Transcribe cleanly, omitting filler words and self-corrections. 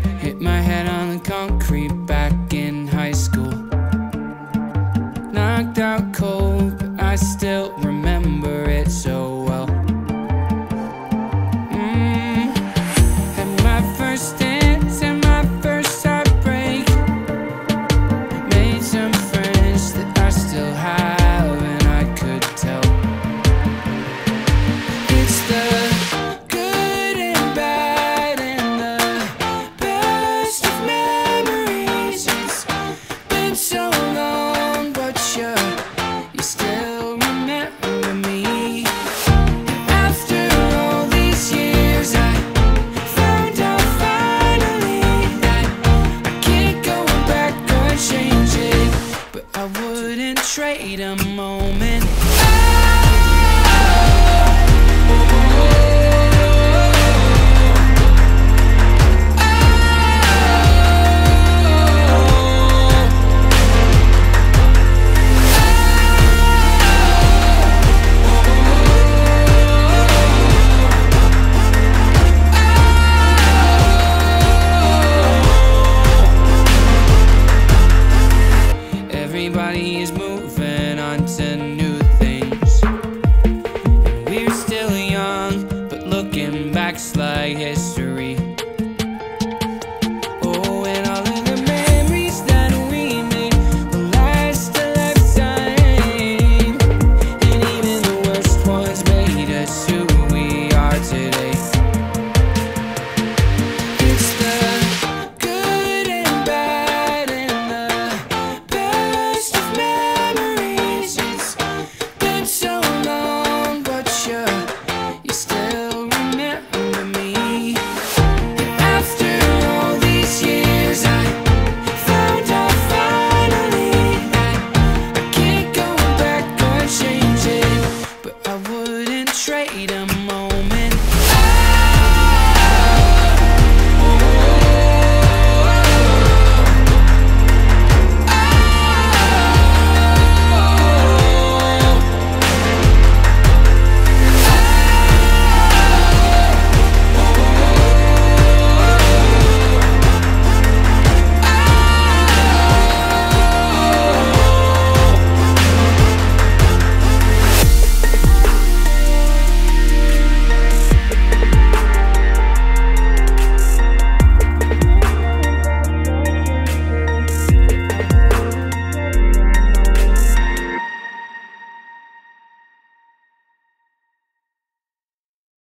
Hit my head on the concrete back in high school. Knocked out cold, but I still remember it so well. Had my first dance and my first heartbreak. Made some friends that I still have, and I could tell. It's the good and bad and the best of memories. It's been so long, but you still remember me. After all these years, I found out finally that I can't go back or change it, but I wouldn't trade a moment. Everybody is moving on to new things. We're still young, but looking back's like history.